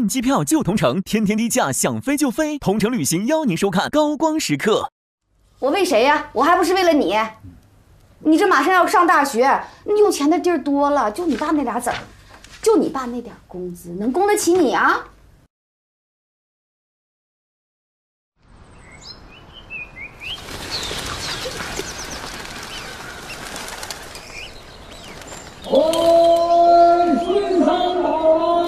订机票就同城，天天低价，想飞就飞。同城旅行邀您收看高光时刻。 我为谁呀？我还不是为了你。你这马上要上大学，你有钱的地儿多了，就你爸那俩子儿，就你爸那点工资，能供得起你啊？ 顺堂宝。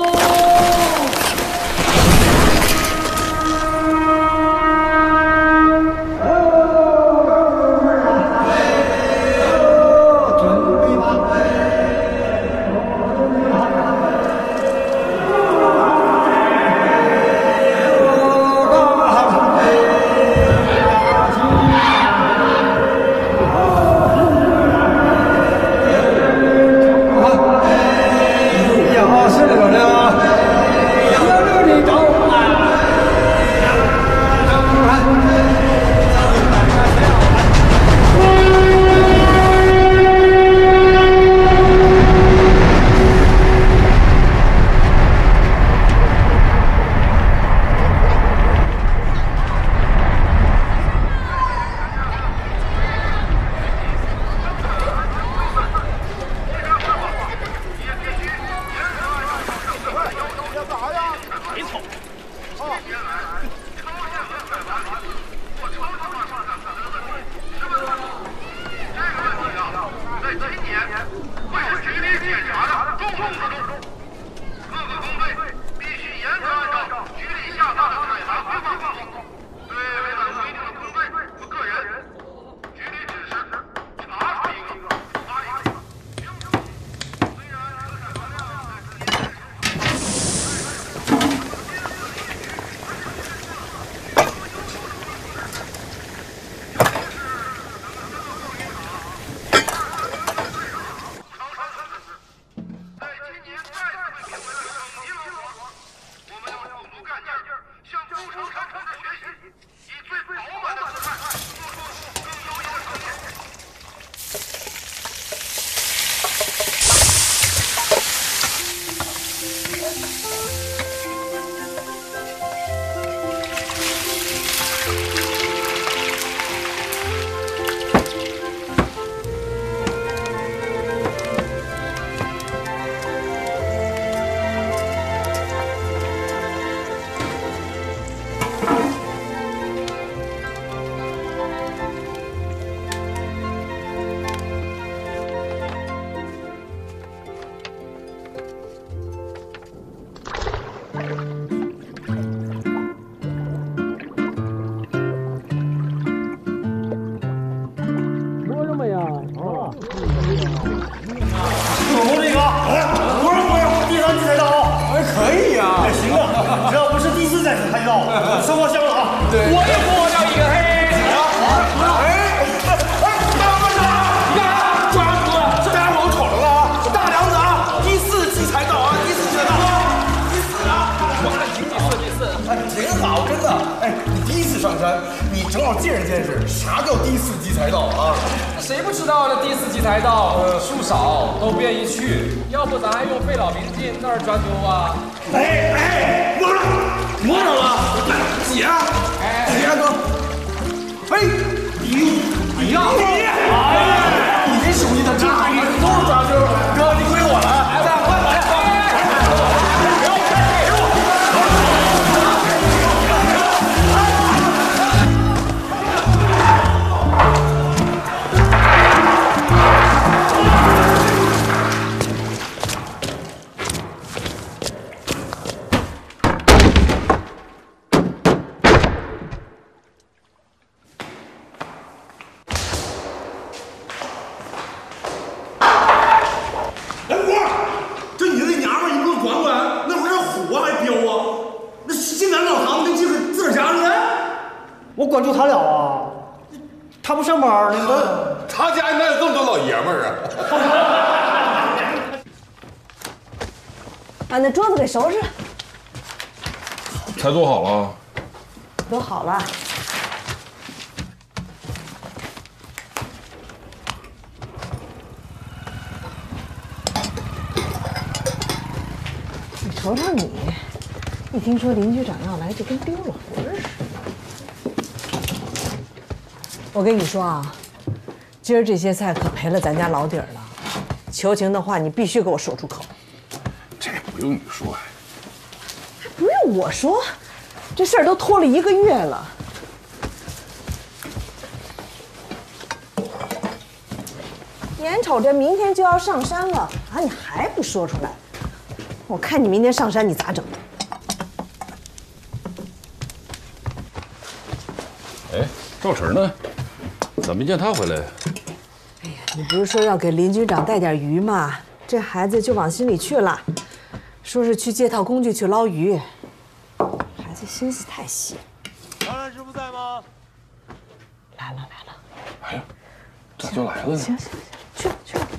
把那桌子给收拾了。 菜做好了。 都好了。你瞅瞅你， 一听说林局长要来，就跟丢了魂儿似的。我跟你说啊，今儿这些菜可赔了咱家老底儿了。求情的话，你必须给我说出口。 这不用你说呀， 还不用我说，这事儿都拖了1个月了。眼瞅着明天就要上山了啊，你还不说出来？我看你明天上山你咋整？ 哎，赵晨呢？咋没见他回来？ 哎呀，你不是说要给林局长带点鱼吗？这孩子就往心里去了，说是去借套工具去捞鱼。孩子心思太细。 张山师傅在吗？ 来了。 哎呀，咋就来了呢？ 行，去吧。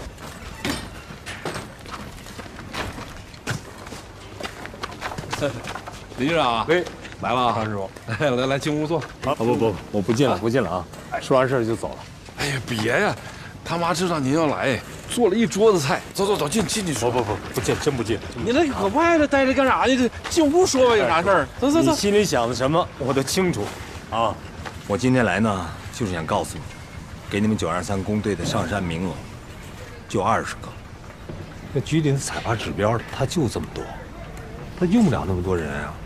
林局长， 喂， 来了啊， 张师傅。 来进屋坐。 啊不，我不进了啊！说完事儿就走了。 哎呀，别呀，他妈知道您要来，做了一桌子菜。走，进去说。 不进，真不进。 你那搁外头待着干啥呢？进屋说吧，有啥事儿？走。 你心里想的什么，我都清楚啊！我今天来呢，就是想告诉你，给你们923工队的上山名额就20个。那局里的采拔指标，他就这么多，他用不了那么多人啊。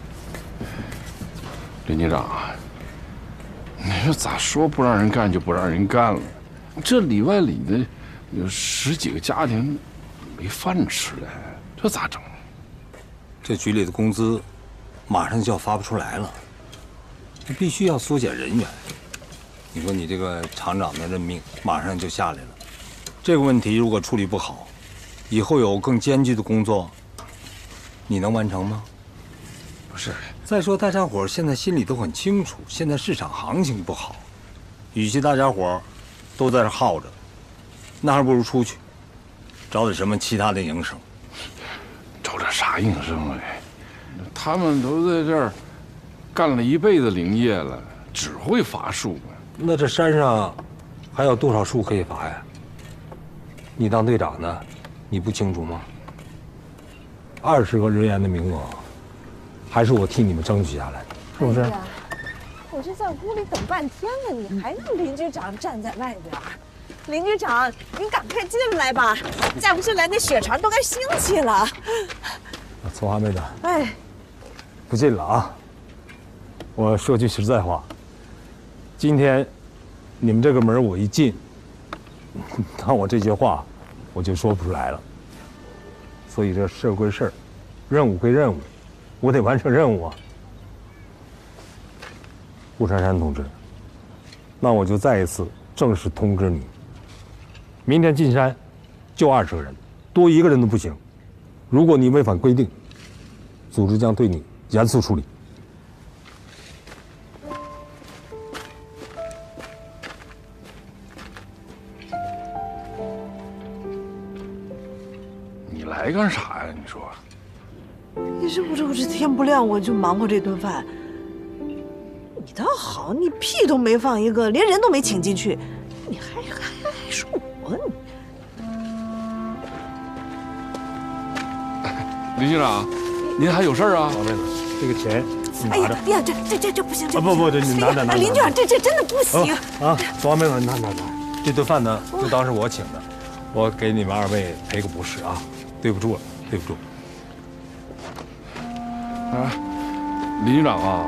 林局长，你说咋说不让人干就不让人干了？这里外里的有10几个家庭没饭吃了，这咋整？ 这局里的工资马上就要发不出来了，必须要缩减人员。你说你这个厂长的任命马上就下来了，这个问题如果处理不好，以后有更艰巨的工作，你能完成吗？ 不是。 再说大家伙现在心里都很清楚，现在市场行情不好，与其大家伙都在这耗着，那还不如出去找点什么其他的营生。 找点啥营生哎？他们都在这儿干了一辈子林业了，只会伐树。 那这山上还有多少树可以伐呀？你当队长的，你不清楚吗？20个人员的名额，还是我替你们争取下来的，是不是？ 我这在屋里等半天了，你还让林局长站在外边？林局长，您赶快进来吧，再不进来那血肠都该兴起了。 从华妹子， 哎， 不进了啊！我说句实在话，今天你们这个门我一进，那我这些话我就说不出来了。所以这事儿归事儿，任务归任务，我得完成任务啊。顾珊珊同志，那我就再一次正式通知你，明天进山就20个人，多1个人都不行。如果你违反规定，组织将对你严肃处理。 你来干啥呀？你说？ 你这我这天不亮我就忙活这顿饭。你倒好，你屁都没放一个，连人都没请进去，你还说我你？ 林局长，您还有事儿啊？ 王妹子，这个钱你拿着。 哎呀，这不行，这不，这你拿着。 林局长，这真的不行啊！王妹子，拿，这顿饭呢就当是我请的，我给你们2位赔个不是啊，对不住了，对不住。 啊，林局长啊，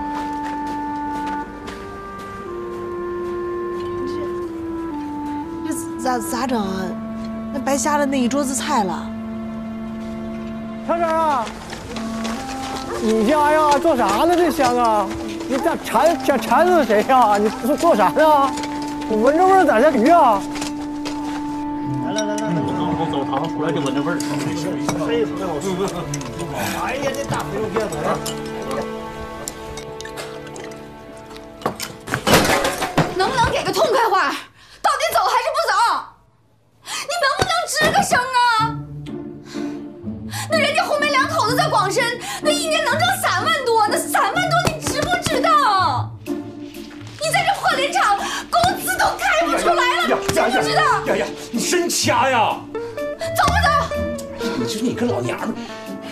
这咋整啊？那白瞎了那一桌子菜了。 香香啊，你家呀做啥呢？这香啊，你这馋死谁呀？你做啥呢？我闻着味儿咋像鱼啊？来，从澡堂出来就闻着味儿。哎呀，这大肥肉片子！ 能不能给个痛快话？到底走还是不走？你能不能吱个声啊？那人家红梅2口子在广深，那1年能挣3万多，那3万多你知不知道？你在这破林场，工资都开不出来了，知不知道？ 呀，你真掐呀！ 走不走？ 你说你个老娘们，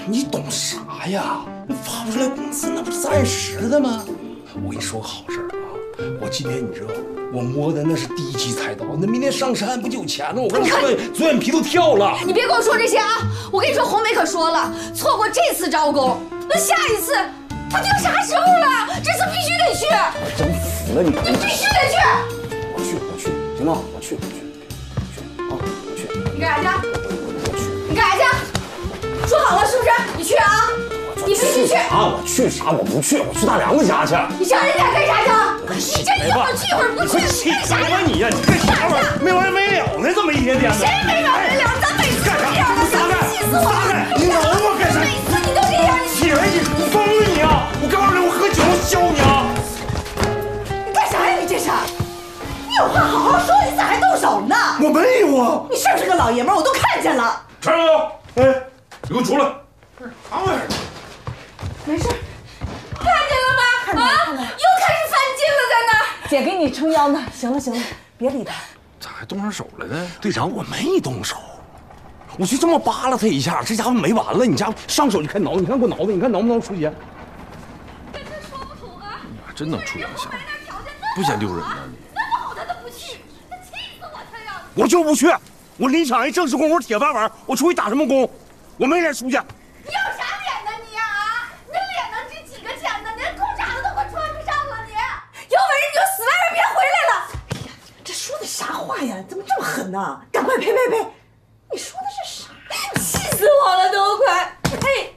你懂啥呀？那发不出来工资，那不是是按时的吗？我跟你说个好事啊！我今天你知道，我摸的那是第1级菜刀，那明天上山不就有钱了？我跟你说，左眼皮都跳了。 你别跟我说这些啊！我跟你说，红梅可说了，错过这次招工，那下一次不定啥时候了。这次必须得去。 我真服了你！ 你必须得去。 我去，行吗？我去啊！我去。 你干啥去？你干啥去？说好了是不是？你去啊！你必须去啊！我去啥？我不去，我去大梁子家去。 你上人家干啥去？你这一会儿去一会儿不去， 你干啥呀你呀？你干啥玩意儿？没完没了呢，这么一天天的。 谁没完没了？咱每次都这样，气死我了！ 你挠我干啥？ 每次你都这样， 起来你疯了你啊！我告诉你，我喝酒削你啊！ 你干啥呀你这是？你有话好好说，你咋还动手呢？ 我没有啊！ 你是不是个老爷们儿？我都看见了。 陈哥，哎，你给我出来！啥玩意儿？ 没事，看见了吧？啊，又开始翻筋了，在那儿。 姐给你撑腰呢。行了，别理他。 咋还动上手了呢？ 队长，我没动手，我就这么扒拉他一下，这家伙没完了。你家伙上手就开挠，你看给我挠的，你看能不能出血？ 跟他说不妥啊！ 你还真能出洋相，不嫌丢人呢你？ 那么好他都不去，他气死我他呀！ 我就不去，我林场一正式工，我是铁饭碗，我出去打什么工？我没脸出去。 你有啥脸呢你啊？那脸能值几个钱呢？连裤衩子都快穿不上了你！有本事你就死外边别回来了！ 哎呀，这说的啥话呀？怎么这么狠呢？赶快赔！你说的是啥？ 气死我了都快！呸！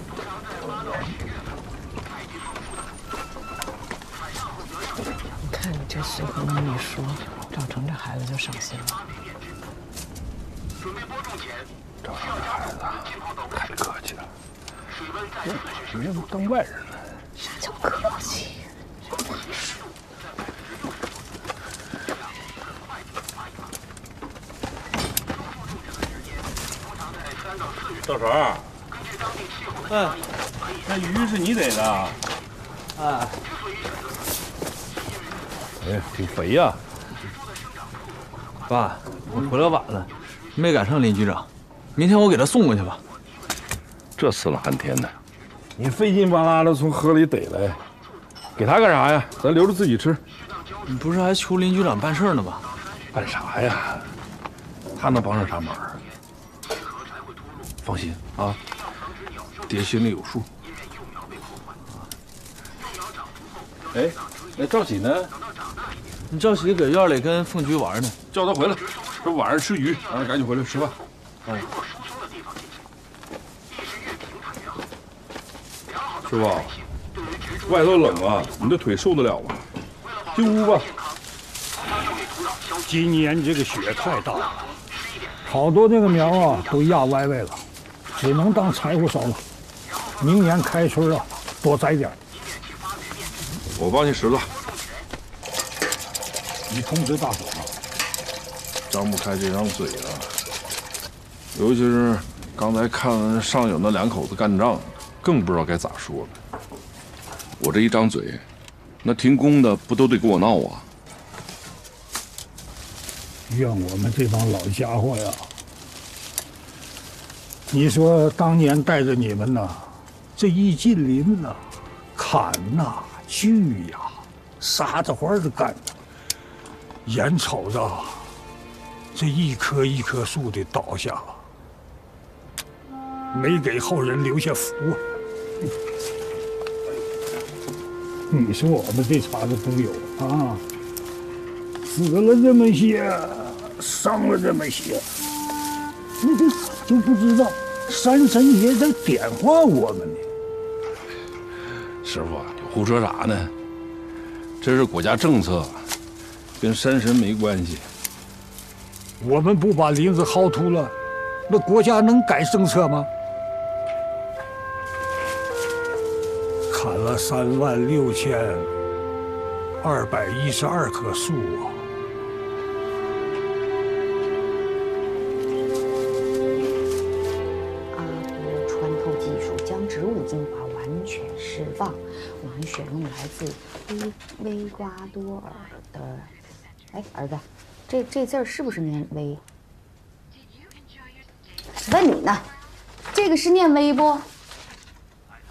你看你这随口那么一说，赵成这孩子就上心了。 赵成这孩子太客气了，人家当外人了。 啥叫客气？ 赵成，那鱼是你逮的？ 啊。 哎，挺肥呀。 爸，我回来晚了，没赶上林局长。明天我给他送过去吧。 这死了寒天的，你费劲巴拉的从河里逮来，给他干啥呀？咱留着自己吃。 你不是还求林局长办事呢吗？ 办啥呀？他能帮上啥忙？放心啊，爹心里有数。哎，那赵喜呢？ 你赵喜搁院里跟凤菊玩呢， 叫他回来。这晚上吃鱼，让他赶紧回来吃饭。哎，师傅，外头冷啊，你这腿受得了吗？进屋吧。 今年这个雪太大了，好多那个苗啊都压歪歪了，只能当柴火烧了。明年开春啊，多栽点。 我帮你拾掇。 你通知大伙啊， 张不开这张嘴啊，尤其是刚才看完上有那2口子干仗，更不知道该咋说了。我这一张嘴，那停工的不都得跟我闹啊？ 怨我们这帮老家伙呀！你说当年带着你们呐，这一进林呐，砍呐、锯呀，啥子活儿都干了，眼瞅着这一棵一棵树的倒下了，没给后人留下福啊！你说我们这茬子都有啊，死了这么些，伤了这么些，你这就不知道山神爷在点化我们呢。 师傅，你胡说啥呢？这是国家政策，跟山神没关系。 我们不把林子薅秃了，那国家能改政策吗？砍了36212棵树啊！ 阿波穿透技术将植物精华完全释放。我们选用来自危瓜多尔的，哎，儿子，这字儿是不是念微？问你呢，这个是念微不？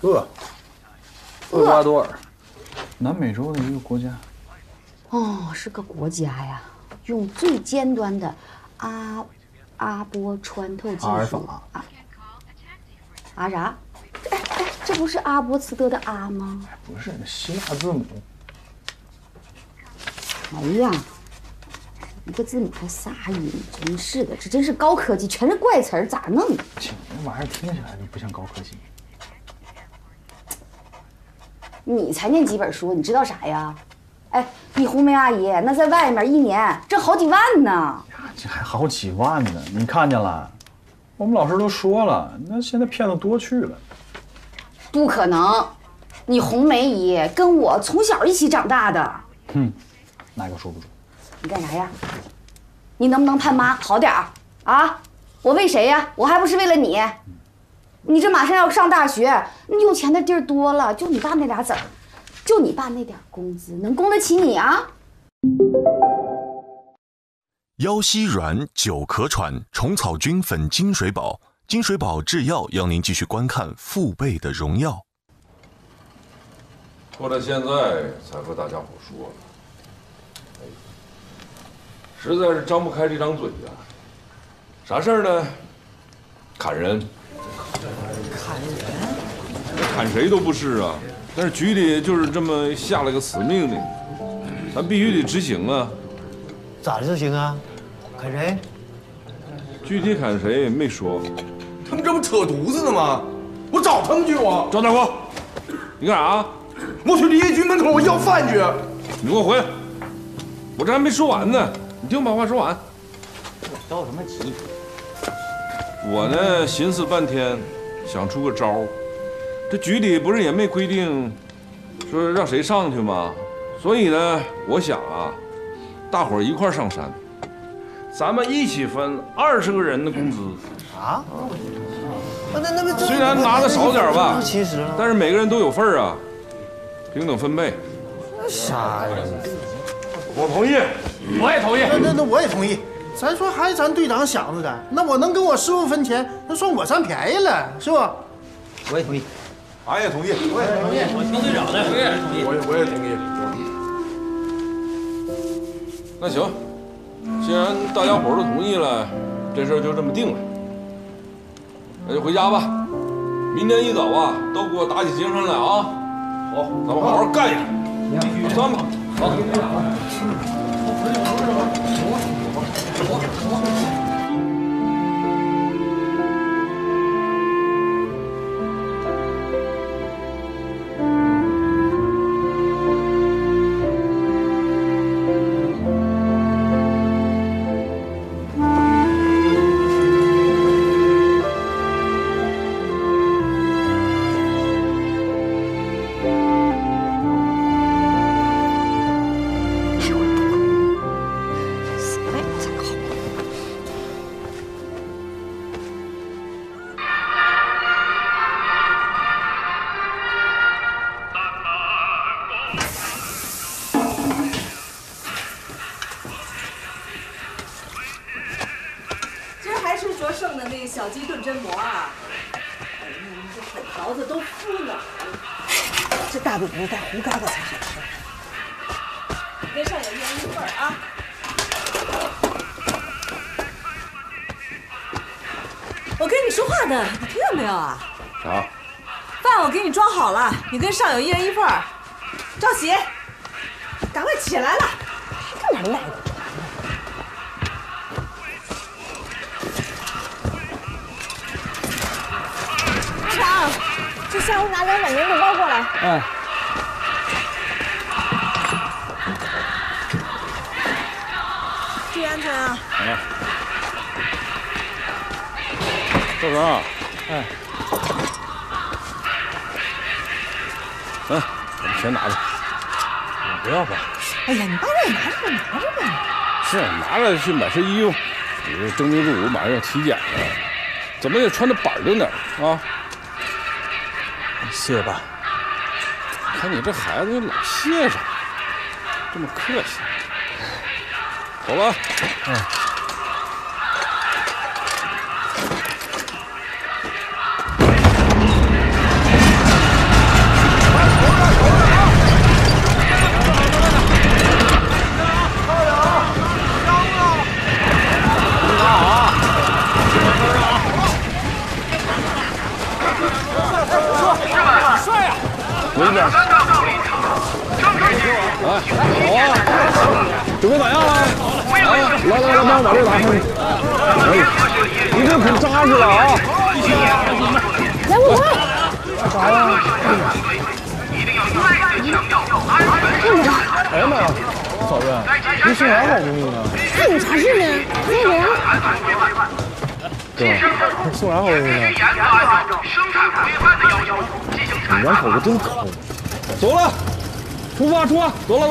厄瓜多尔，南美洲的一个国家。 哦，是个国家呀，用最尖端的阿波穿透技术。 阿尔法。 啊啥？哎，这不是阿波茨德的阿吗？ 不是，希腊字母。 哎呀，一个字母还仨音，真是的，这真是高科技，全是怪词儿，咋弄？ 这玩意儿听起来就不像高科技。 你才念几本书，你知道啥呀？哎，你红梅阿姨那在外面一年挣好几万呢。 这还好几万呢，你看见了？我们老师都说了，那现在骗子多去了。 不可能，你红梅姨跟我从小一起长大的。 那个说不准。 你干啥呀？你能不能盼妈好点儿啊？我为谁呀？我还不是为了你。你这马上要上大学，你有钱的地儿多了，就你爸那俩子儿，就你爸那点工资，能供得起你啊？ 腰膝软，久咳喘，虫草菌粉金水宝，金水宝制药邀您继续观看父辈的荣耀。 拖到现在才和大家伙说了，实在是张不开这张嘴呀。啥事儿呢？砍人。 砍人？ 砍谁都不是啊，但是局里就是这么下了个死命令，咱必须得执行啊。 咋执行啊？砍谁？ 具体砍谁没说。 他们这不扯犊子呢吗？我找他们去我。 赵大国，你干啥？ 我去离业局门口我要饭去。 你给我回来！我这还没说完呢，你听我把话说完。 着什么急？ 我呢，寻思半天，想出个招儿。这局里不是也没规定，说让谁上去吗？所以呢，我想啊，大伙儿一块儿上山，咱们一起分20个人的工资。 啊？那虽然拿的少点吧， 其实， 但是每个人都有份儿啊，平等分配。 啥呀？ 我同意，我也同意。 那我也同意。咱说还是咱队长想着的，那我能跟我师傅分钱，那算我占便宜了，是吧？我也同意。 俺也同意， 我也同意。 我听队长的，我也同意。 我也同意。 那行，既然大家伙都同意了，这事儿就这么定了。那就回家吧。明天一早啊，都给我打起精神来啊！好，咱们好好干一干。上山吧。好。 剩的那个小鸡炖榛蘑啊，哎呀，你这粉条子都敷哪儿了？这大肚子带胡疙瘩才好吃。跟上有一人一份啊。我跟你说话呢，你听见没有啊？ 啥？ 饭我给你装好了，你跟上有一人一份。赵喜，赶快起来了，干嘛赖着？队长，去下屋拿2碗年饼包过来。 哎。 注意安全啊！ 哎。赵成。 哎。 把钱拿着。 我不要吧。 哎呀，你把这拿着吧，拿着吧。 是，拿着去买身衣服。你这征兵入伍马上要体检了，怎么也穿的板正点啊？ 谢谢爸。 看你这孩子老谢啥，这么客气。走吧。 嗯。 这边。来，好啊！准备咋样了？来，帮我把这打上去。可以，你这可扎实了啊！ 来，我快！ 干啥呀？哎呀妈呀，嫂子，你心眼好不密呢？ 看有啥事呢？快点！ 哥，送啥好东西呢？你两口子真抠。走了，出发，走了。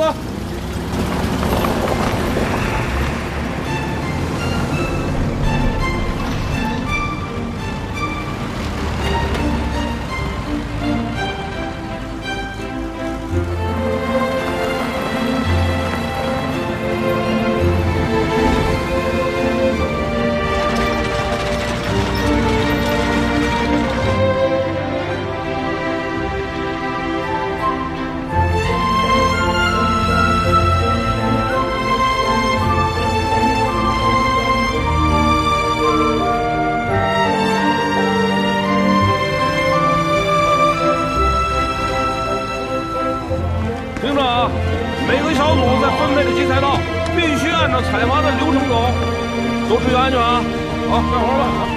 听着啊，每个小组在分配的集采道必须按照采伐的流程走，都注意安全啊！好，干活吧啊！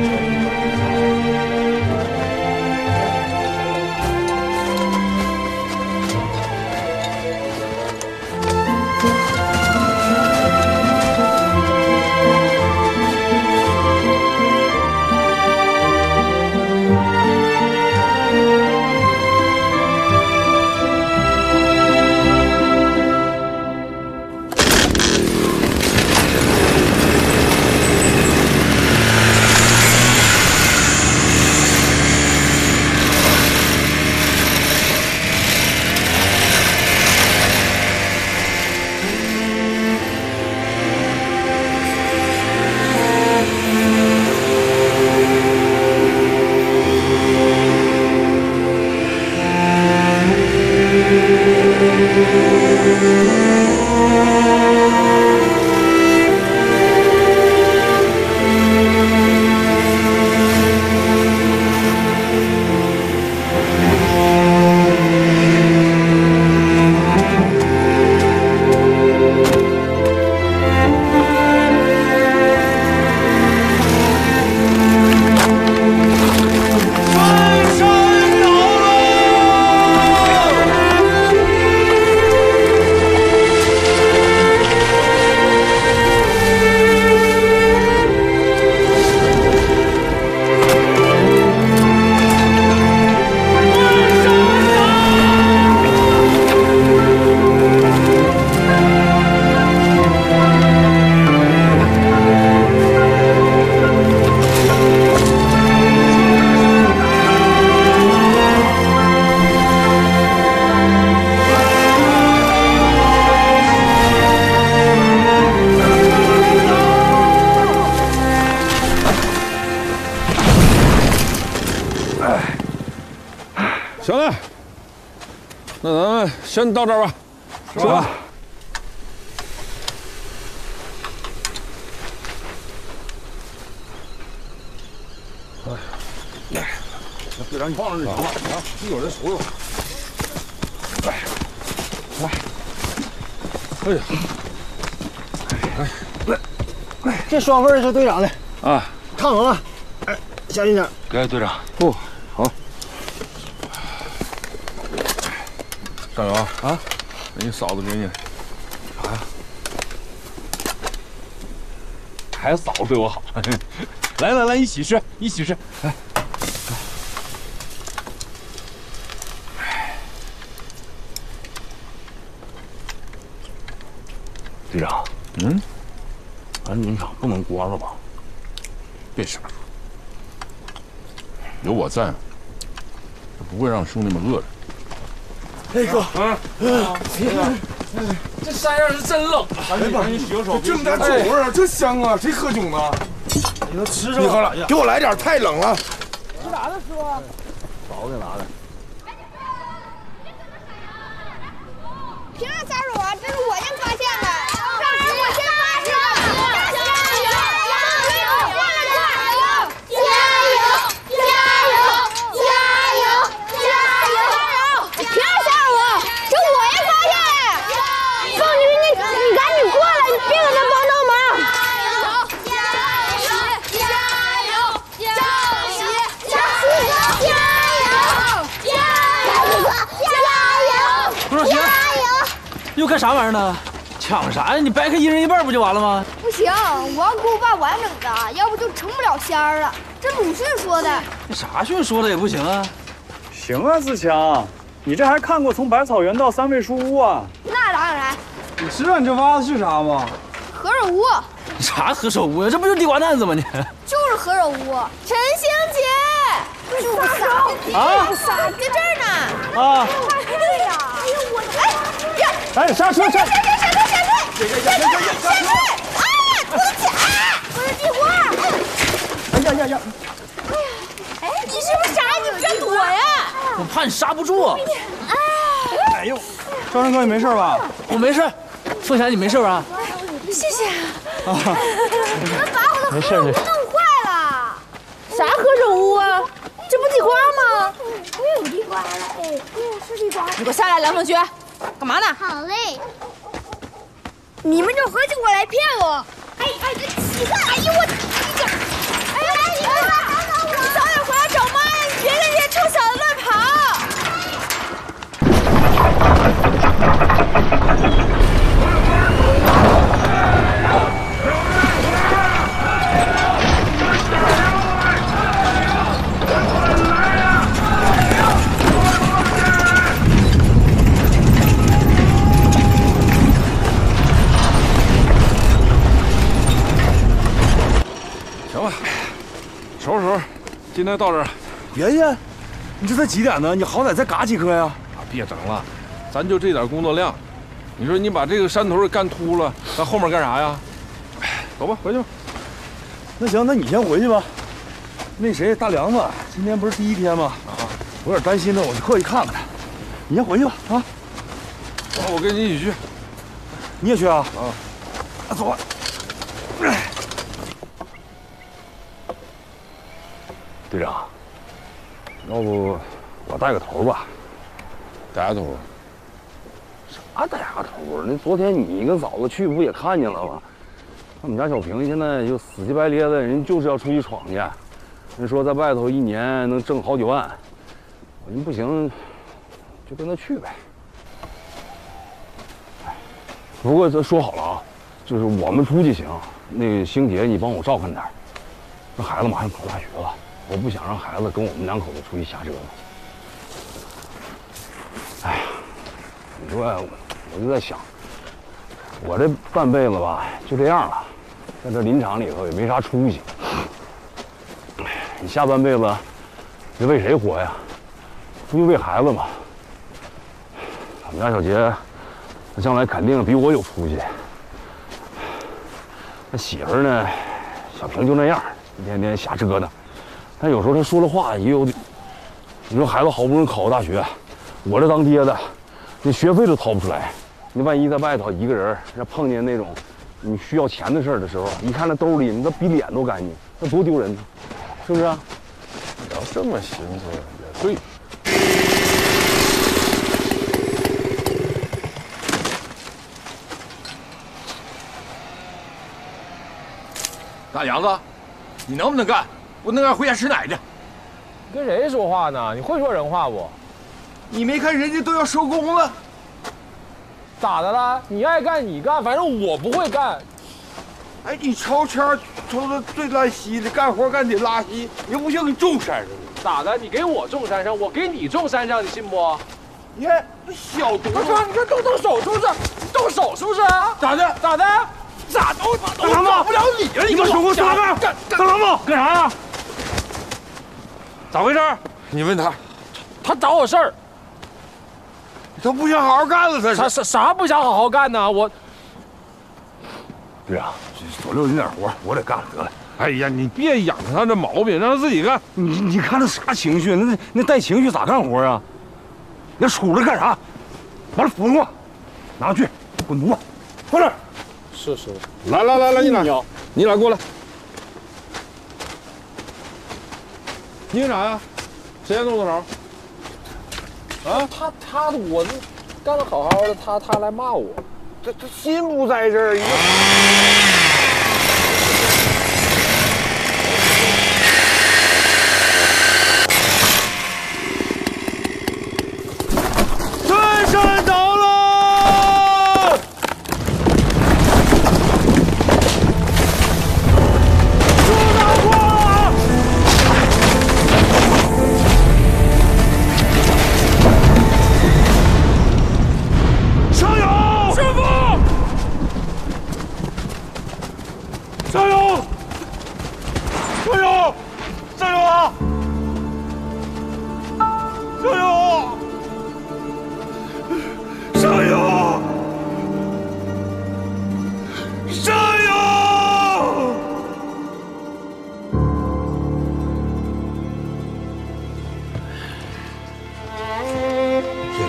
行了，那咱们先到这儿吧，是吧？哎，队长，你放着就行了啊，一会儿再收拾。来，哎呀， 来，这双份是队长的啊， 烫好了，哎，小心点。 给队长。不好。张勇啊，你嫂子给你啥呀？还嫂子对我好。来，一起吃，来。队长，咱农场不能关了吧？别傻说，有我在，不会让兄弟们饿着。 哎哥， 这山上是真冷，赶紧洗个手。 这么大酒味儿，这香啊！谁喝酒呢？ 你都吃上。 你喝了，给我来点，太冷了。 吃啥呢，师傅？ 嫂子给拿的。 凭啥撒手啊？这是我先发现的，当然我先发现的。加油！ 又干啥玩意儿呢？抢啥呀？你掰开一人一半不就完了吗？ 不行，我要给我爸完整的，要不就成不了仙儿了。这鲁迅说的。 那啥训说的也不行啊。 行啊，自强，你这还看过从百草园到三味书屋啊？ 那当然。 你知道你这挖的是啥吗？ 何首乌。 啥何首乌呀？这不就是地瓜蛋子吗你？ 就是何首乌。陈星杰，就撒啊， 在这儿呢。 啊。 对呀。哎呦我，哎呀！ 哎，刹车！ 闪退！啊！我的脚！我的地瓜！ 哎呀！ 哎，你是不是傻？你不要躲呀！ 我怕你刹不住。 哎呦，赵山哥，你没事吧？ 我没事。凤霞，你没事吧？ 谢谢。 啊， 你们把我的何首乌弄坏了。啥何首乌啊？这不地瓜吗？我有地瓜了，哎，是地瓜。 你给我下来，梁同学，干嘛呢？ 好嘞。你们就合起伙来骗我！哎，这乞丐！哎呦我，你早点回来找妈呀！你别跟这些臭小子乱跑！ 行吧，收拾收拾，今天到这儿。 别介，你这才几点呢？你好歹再嘎几颗呀！ 别整了，咱就这点工作量。你说你把这个山头给干秃了，咱后面干啥呀？走吧，回去吧。 那行，那你先回去吧。那谁，大梁子，今天不是第一天吗？啊，我有点担心呢，我就过去看看他。你先回去吧，啊。 我跟你一起去。 你也去啊？ 啊，走吧。 队长，要不我带个头吧？ 带个头？ 啥带个头？那昨天你跟嫂子去不也看见了吗？我们家小平现在就死乞白咧的，人就是要出去闯去。人说在外头一年能挣好几万，我说不行，就跟他去呗。不过这说好了啊，就是我们出去行，那个星杰你帮我照看点。那孩子马上考大学了。我不想让孩子跟我们两口子出去瞎折腾。哎呀，你说呀，我就在想，我这半辈子吧就这样了，在这林场里头也没啥出息。你下半辈子，你为谁活呀？不就为孩子吗？我们家小杰，他将来肯定比我有出息。那媳妇呢，小平就那样，一天天瞎折腾。但有时候他说的话也有，你说孩子好不容易考个大学，我这当爹的，那学费都掏不出来。你万一在外头一个人，要碰见那种你需要钱的事儿的时候，一看那兜里那比脸都干净，那多丢人呢，是不是啊？ 你要这么寻思也对。 大杨子，你能不能干？我能干回家吃奶去。 跟谁说话呢？你会说人话不？ 你没看人家都要收工了？ 咋的了？你爱干你干，反正我不会干。 哎，你抽签抽的最烂稀的，干活干得拉稀，你不行给种山上。 咋的？你给我种山上，我给你种山上，你信不？ 你看小犊子， 你看动手是不是？动手是不是？ 咋的？ 咋的？咋都打不了你了！你给我说过啥干？ 大郎子干啥呀？ 咋回事？你问他， 他找我事儿。 他不想好好干了，他是啥不想好好干呢？我队长，左溜人点活，我得干了得了。 哎呀，你别养他这毛病，让他自己干。 你看他啥情绪？那带情绪咋干活啊？你杵着干啥？把这斧子给我拿去，滚犊子，快点！ 是。 来，你俩过来。你干啥呀？谁先动的手？ 啊，他我干得好好的，他来骂我， 这心不在这儿。 孙山倒了！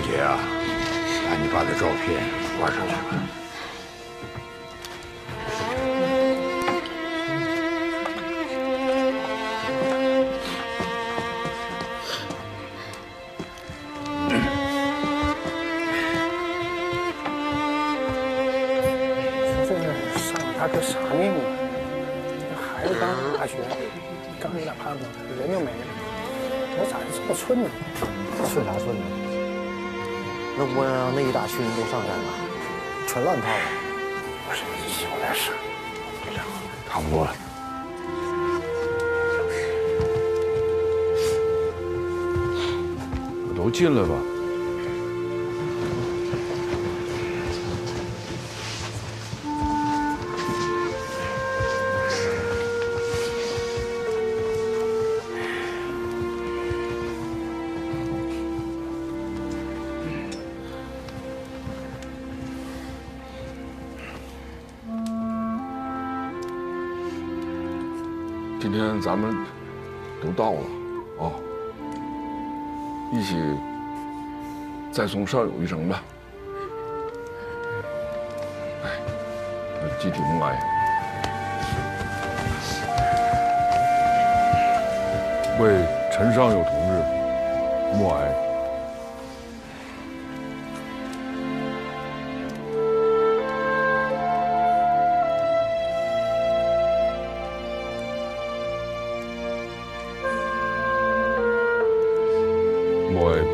姐啊，赶紧把这照片挂上去吧。 他这啥命啊？这孩子刚上大学，刚有点盼头，人就没了。我咋就这么寸呢？寸啥寸呢？那不让那一大群人都上山了，全乱套了。不是，有点事。队长，差不多了。 都进来吧。今天咱们都到了啊，一起再送少友一程吧。哎，集体默哀，为陈尚友同志默哀。默哀毕。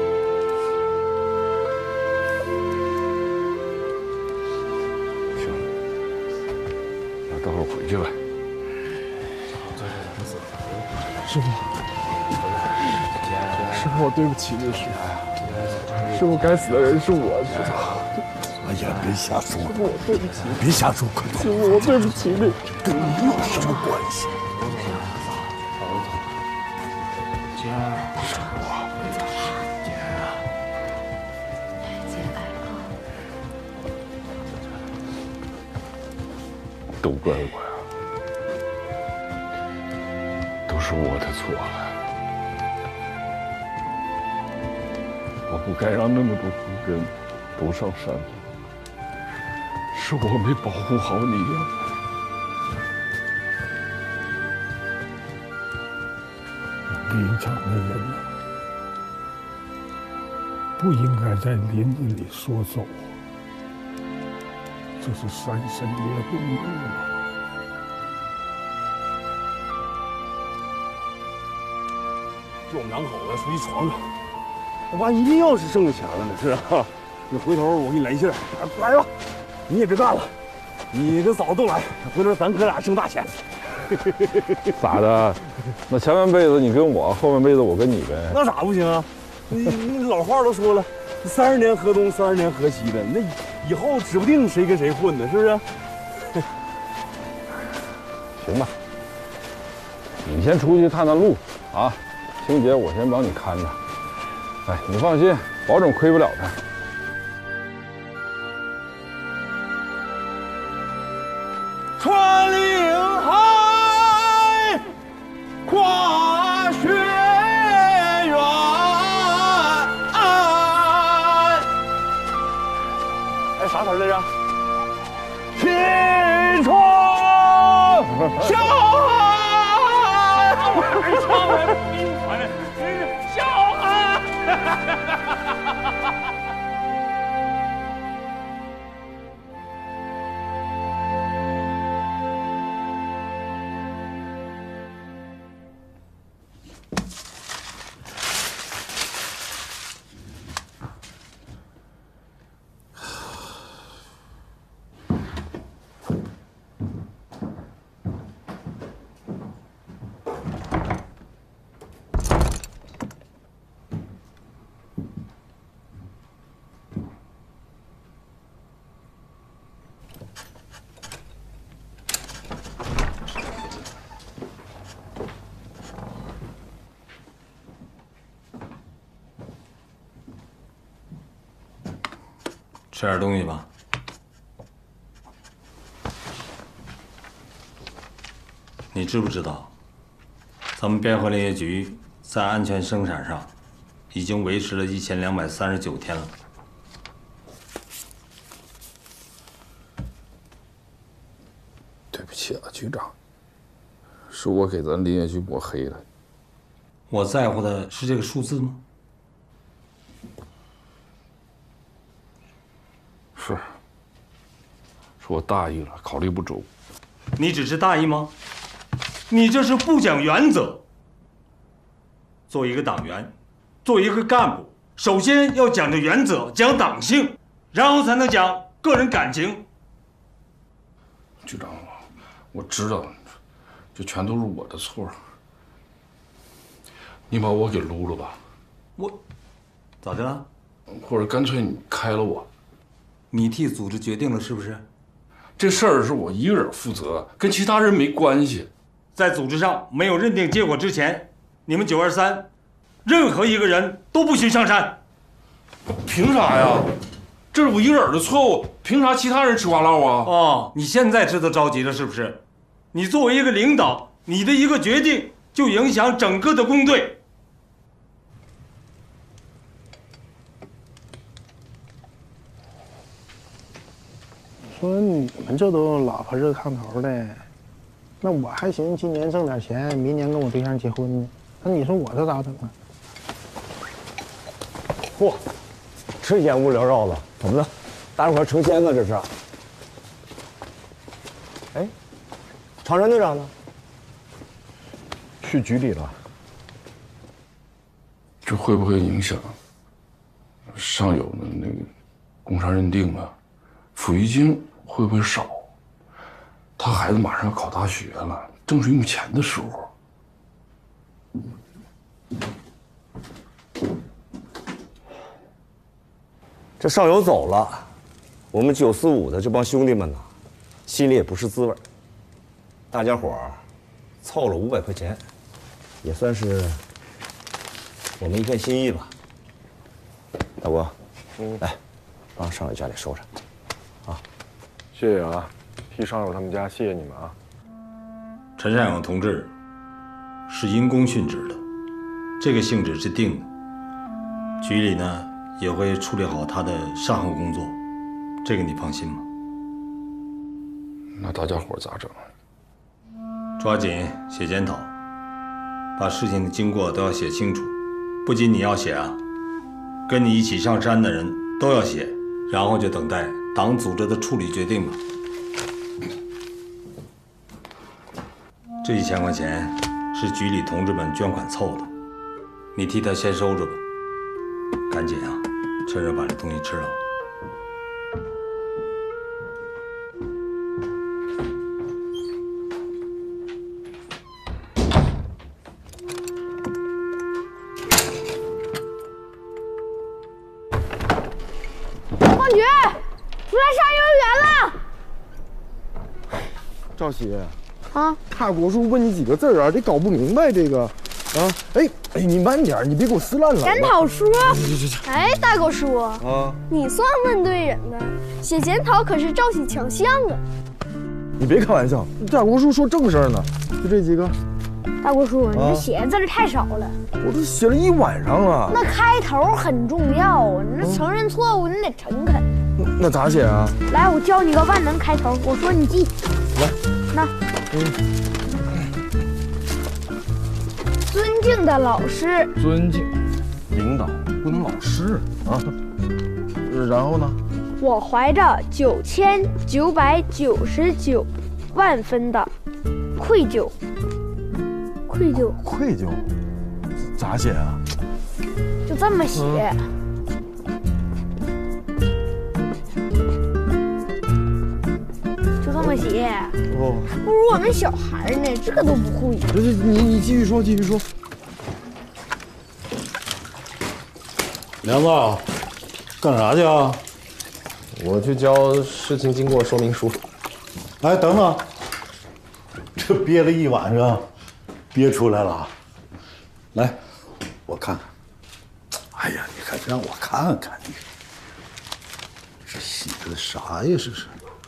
行，那待会儿回去吧。 师傅，师傅，我对不起你，师傅，师傅，该死的人是我，师傅。 哎呀，别瞎说！ 师傅，我对不起你， 别瞎说，快师傅，我对不起你， 跟你有什么关系？ 都怪我呀，都是我的错了。我不该让那么多工人都上山，是我没保护好你呀。 林场的人呢，不应该在林子里说走。这是三深夜公路啊！ 就我们两口子出去闯闯，万一要是挣钱了呢？是啊，你回头我给你来信儿，来吧，你也别干了，你跟嫂子都来，回头咱哥俩挣大钱。 咋的？那前半辈子你跟我，后半辈子我跟你呗？ 那咋不行啊？你老话都说了，30年河东，30年河西的，那以后指不定谁跟谁混呢，是不是？ 行吧，你先出去探探路啊，清洁我先帮你看着。哎，你放心，保准亏不了他。 穿岭海，跨雪原。哎，啥词儿来着？青春笑傲，超人兵团之笑傲。 吃点东西吧。你知不知道，咱们边河林业局在安全生产上已经维持了1239天了。 对不起啊，局长，是我给咱林业局抹黑了。 我在乎的是这个数字吗？ 是我大意了，考虑不周。 你只是大意吗？你这是不讲原则。作为一个党员，作为一个干部，首先要讲究原则，讲党性，然后才能讲个人感情。 局长，我知道，这全都是我的错。你把我给撸了吧。 我咋的了？ 或者干脆你开了我。 你替组织决定了是不是？ 这事儿是我一个人负责，跟其他人没关系。 在组织上没有认定结果之前，你们923任何一个人都不许上山。 凭啥呀？这是我一个人的错误，凭啥其他人吃瓜唠啊？ 哦，你现在知道着急了是不是？你作为一个领导，你的一个决定就影响整个的工队。 说你们这都老婆热炕头的，那我还寻思今年挣点钱，明年跟我对象结婚呢。那你说我这咋整啊？ 嚯，这烟雾缭绕的，怎么的？大伙成仙了这是？哎，长山队长呢？ 去局里了。 这会不会影响上游的那个工伤认定啊？抚育金会不会少？他孩子马上要考大学了，正是用钱的时候。 这上游走了，我们945的这帮兄弟们呢，心里也不是滋味。大家伙儿凑了500块钱，也算是我们一片心意吧。大哥，来，帮上友家里收着，啊， 谢谢啊，替上友他们家谢谢你们啊。 陈善勇同志是因公殉职的，这个性质是定的。局里呢也会处理好他的善后工作，这个你放心吧。 那大家伙咋整？ 抓紧写检讨，把事情的经过都要写清楚。不仅你要写啊，跟你一起上山的人都要写，然后就等待党组织的处理决定吧。这1000块钱是局里同志们捐款凑的，你替他先收着吧。赶紧啊，趁热把这东西吃了。 放学，出来上幼儿园了。 赵喜， 啊， 大果叔问你几个字啊，得搞不明白这个，啊，哎，你慢点，你别给我撕烂了。 检讨书。哎，大果叔， 啊， 你算问对人了，写检讨可是赵喜强项啊。 你别开玩笑，大果叔说正事儿呢，就这几个。 大果叔，你这写的字儿太少了。 我都写了一晚上了。 那开头很重要啊，你这承认错误，你得诚恳。 那咋写啊？ 来，我教你个万能开头，我说你记。 来， 那。尊敬的老师。 尊敬领导，不能老师啊。然后呢？ 我怀着9999万分的愧疚。 愧疚，咋写啊？ 就这么写。就这么写。 哦， 还不如我们小孩呢，这都不会。 你继续说，继续说。 梁子，干啥去啊？ 我去交事情经过说明书。 哎，等等，这憋了一晚上。憋出来了，来，我看看。哎呀，你看，让我看看你，这写的啥呀？这是，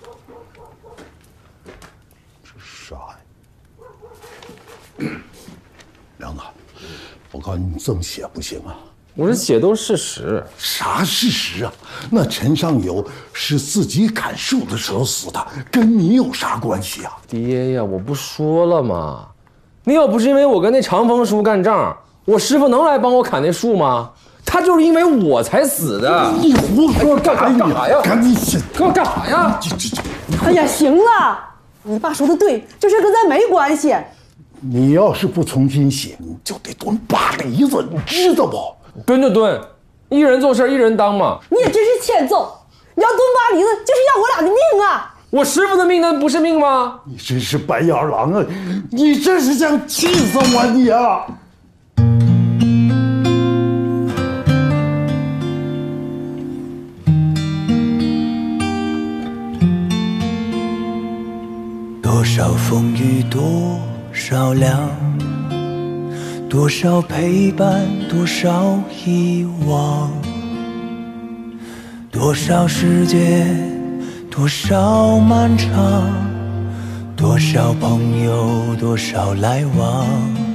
这啥呀？梁子，我告诉你，这么写不行啊！ 我这写都是事实。 啥事实啊？那陈尚友是自己砍树的时候死的，跟你有啥关系啊？ 爹呀，我不说了吗？那要不是因为我跟那长风叔干仗，我师傅能来帮我砍那树吗？他就是因为我才死的。 你胡说干啥呀？ 赶紧写， 干啥呀？ 哎呀，行了，你爸说的对，这事跟咱没关系。 你要是不重新写，你就得蹲8里子，你知道不？ 蹲就蹲，一人做事一人当嘛。 你也真是欠揍！你要蹲8里子，就是要我俩的命啊！ 我师傅的命，那不是命吗？ 你真是白眼狼啊！你这是想气死我你啊！ 多少风雨，多少凉，多少陪伴，多少遗忘，多少时间，多少漫长，多少朋友，多少来往，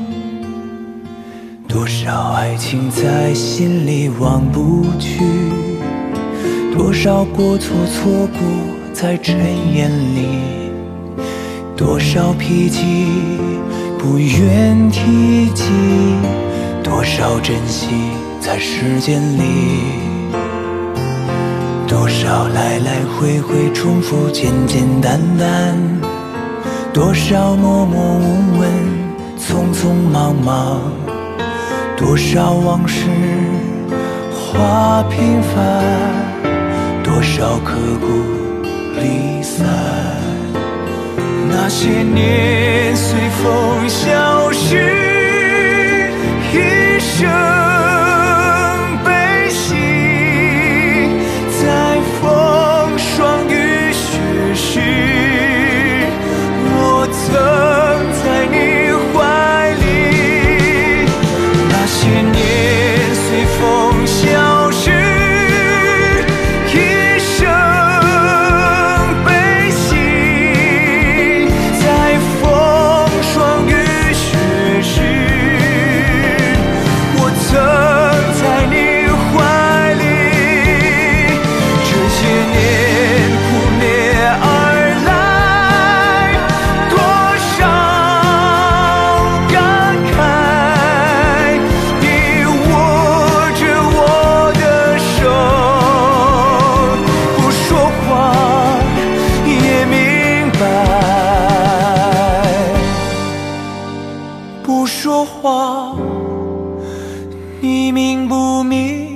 多少爱情在心里忘不去，多少过错错过在尘烟里，多少脾气不愿提及，多少珍惜在时间里，多少来来回回重复简简单单，多少默默无闻匆匆忙忙，多少往事化平凡，多少刻骨离散。那些年随风消失，一生悲喜，在风霜雨雪时，我曾在你怀里。那些年随风消失，一生悲喜，在风霜雨雪时，我曾在你怀里。这些年扑面而来，多少感慨，你握着我的手，不说话也明白，不说话你明不明